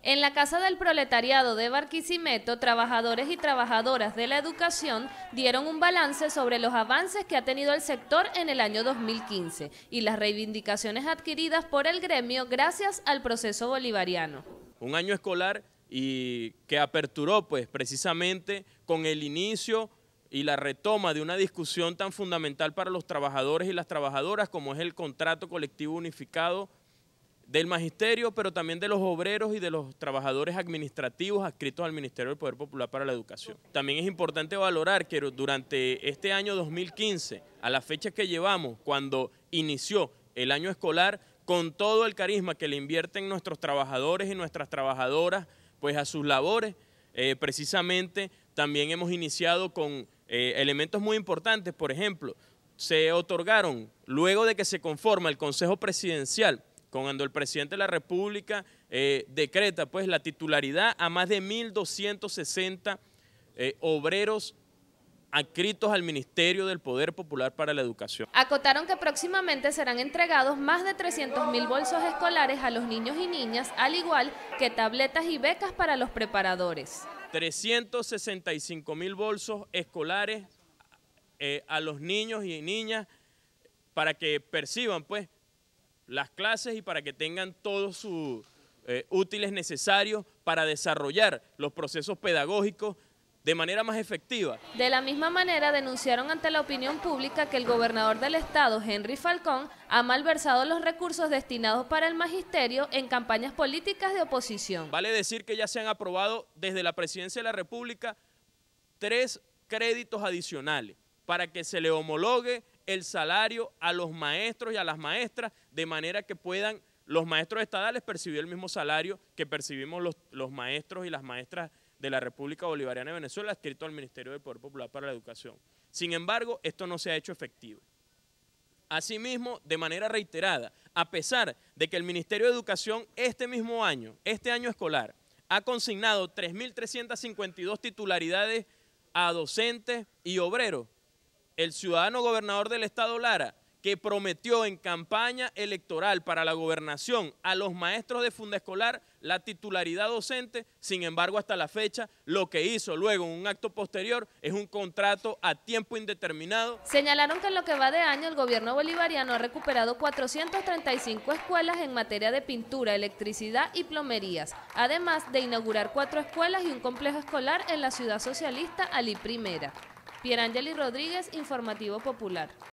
En la Casa del Proletariado de Barquisimeto, trabajadores y trabajadoras de la educación dieron un balance sobre los avances que ha tenido el sector en el año 2015 y las reivindicaciones adquiridas por el gremio gracias al proceso bolivariano. Un año escolar y que aperturó pues precisamente con el inicio y la retoma de una discusión tan fundamental para los trabajadores y las trabajadoras como es el contrato colectivo unificado del magisterio, pero también de los obreros y de los trabajadores administrativos adscritos al Ministerio del Poder Popular para la Educación. También es importante valorar que durante este año 2015, a la fecha que llevamos, cuando inició el año escolar, con todo el carisma que le invierten nuestros trabajadores y nuestras trabajadoras pues a sus labores, precisamente también hemos iniciado con elementos muy importantes. Por ejemplo, se otorgaron, luego de que se conforma el Consejo Presidencial, cuando el presidente de la República decreta pues la titularidad a más de 1.260 obreros adscritos al Ministerio del Poder Popular para la Educación. Acotaron que próximamente serán entregados más de 300.000 bolsos escolares a los niños y niñas, al igual que tabletas y becas para los preparadores. 365.000 bolsos escolares a los niños y niñas para que perciban pues las clases y para que tengan todos sus útiles necesarios para desarrollar los procesos pedagógicos de manera más efectiva. De la misma manera denunciaron ante la opinión pública que el gobernador del estado, Henry Falcón, ha malversado los recursos destinados para el magisterio en campañas políticas de oposición. Vale decir que ya se han aprobado desde la Presidencia de la República 3 créditos adicionales para que se le homologue el salario a los maestros y a las maestras, de manera que puedan los maestros estadales percibir el mismo salario que percibimos los maestros y las maestras de la República Bolivariana de Venezuela, adscrito al Ministerio del Poder Popular para la Educación. Sin embargo, esto no se ha hecho efectivo. Asimismo, de manera reiterada, a pesar de que el Ministerio de Educación este mismo año, este año escolar, ha consignado 3.352 titularidades a docentes y obreros, el ciudadano gobernador del estado Lara, que prometió en campaña electoral para la gobernación a los maestros de Fundescolar la titularidad docente, sin embargo hasta la fecha lo que hizo luego en un acto posterior es un contrato a tiempo indeterminado. Señalaron que en lo que va de año el gobierno bolivariano ha recuperado 435 escuelas en materia de pintura, electricidad y plomerías, además de inaugurar 4 escuelas y un complejo escolar en la ciudad socialista Alí Primera. Pierangeli Rodríguez, Informativo Popular.